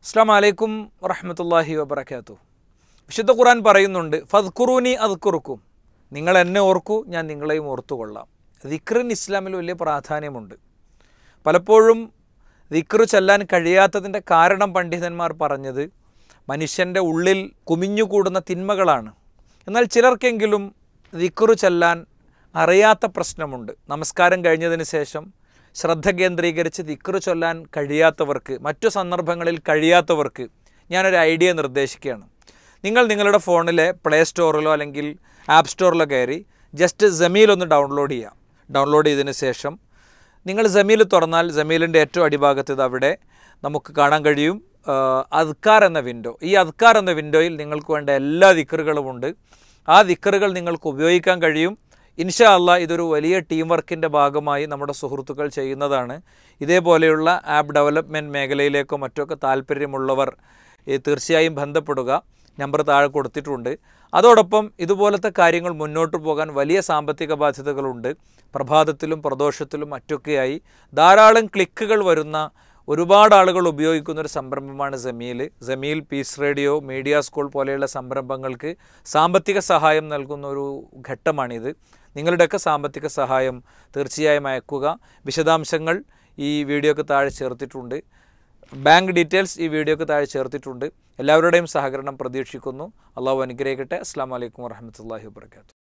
അസ്സലാമു അലൈക്കും വറഹ്മത്തുള്ളാഹി വബറകാതുഹു. വിശുദ്ധ ഖുർആൻ പറയുന്നുണ്ട്, ഫദ്കുറൂനി അദ്കുറുക്കും, നിങ്ങൾ എന്നെ ഓർക്കൂ, ഞാൻ നിങ്ങളെയും ഓർത്തുകൊള്ളാം. ദിക്റിന് ഇസ്ലാമിൽ വലിയ പ്രാധാന്യമുണ്ട്. പലപ്പോഴും ദിക്ർ ചൊല്ലാൻ കഴിയാത്തതിൻ്റെ കാരണം പണ്ഡിതന്മാർ പറഞ്ഞത് മനുഷ്യൻ്റെ ഉള്ളിൽ കുമിഞ്ഞുകൂടുന്ന തിന്മകളാണ്. എന്നാൽ ചിലർക്കെങ്കിലും ദിക്ർ ചൊല്ലാൻ അറിയാത്ത പ്രശ്നമുണ്ട്. നമസ്കാരം കഴിഞ്ഞതിന് ശേഷം ശ്രദ്ധ കേന്ദ്രീകരിച്ച് ദിക്ർ ചൊല്ലാൻ കഴിയാത്തവർക്ക്, മറ്റു സന്ദർഭങ്ങളിൽ കഴിയാത്തവർക്ക് ഞാനൊരു ഐഡിയ നിർദ്ദേശിക്കുകയാണ്. നിങ്ങൾ നിങ്ങളുടെ ഫോണിലെ പ്ലേ സ്റ്റോറിലോ അല്ലെങ്കിൽ ആപ്പ് സ്റ്റോറിലോ കയറി ജസ്റ്റ് ജമീൽ ഒന്ന് ഡൗൺലോഡ് ചെയ്യുക. ഡൗൺലോഡ് ചെയ്തതിന് ശേഷം നിങ്ങൾ ജമീൽ തുറന്നാൽ ജമീലിൻ്റെ ഏറ്റവും അടിഭാഗത്ത് അവിടെ നമുക്ക് കാണാൻ കഴിയും അദ്കാർ എന്ന വിൻഡോ. ഈ അദ്കാർ എന്ന വിൻഡോയിൽ നിങ്ങൾക്ക് വേണ്ട എല്ലാ ദിക്റുകളുമുണ്ട്. ആ ദിക്റുകൾ നിങ്ങൾക്ക് ഉപയോഗിക്കാൻ കഴിയും. ഇൻഷാ അല്ലാഹ് ഇതൊരു വലിയ ടീം വർക്കിൻ്റെ ഭാഗമായി നമ്മുടെ സുഹൃത്തുക്കൾ ചെയ്യുന്നതാണ്. ഇതേപോലെയുള്ള ആപ്പ് ഡെവലപ്മെൻറ്റ് മേഖലയിലേക്കോ മറ്റൊക്കെ താല്പര്യമുള്ളവർ തീർച്ചയായും ബന്ധപ്പെടുക. നമ്പർ താഴെ കൊടുത്തിട്ടുണ്ട്. അതോടൊപ്പം ഇതുപോലത്തെ കാര്യങ്ങൾ മുന്നോട്ട് പോകാൻ വലിയ സാമ്പത്തിക ബാധ്യതകളുണ്ട്. പ്രഭാതത്തിലും പ്രദോഷത്തിലും മറ്റൊക്കെയായി ധാരാളം ക്ലിക്കുകൾ വരുന്ന ഒരുപാട് ആളുകൾ ഉപയോഗിക്കുന്നൊരു സംരംഭമാണ് Jameel. Jameel, peace radio, media school പോലെയുള്ള സംരംഭങ്ങൾക്ക് സാമ്പത്തിക സഹായം നൽകുന്ന ഒരു ഘട്ടമാണിത്. നിങ്ങളുടെയൊക്കെ സാമ്പത്തിക സഹായം തീർച്ചയായും അയക്കുക. വിശദാംശങ്ങൾ ഈ വീഡിയോക്ക് താഴെ ചേർത്തിട്ടുണ്ട്. ബാങ്ക് ഡീറ്റെയിൽസ് ഈ വീഡിയോക്ക് താഴെ ചേർത്തിട്ടുണ്ട്. എല്ലാവരുടെയും സഹകരണം പ്രതീക്ഷിക്കുന്നു. അള്ളാഹു അനുഗ്രഹിക്കട്ടെ. അസ്സലാമു അലൈക്കും വറഹ്മത്തുള്ളാഹി വബറകാതുഹു.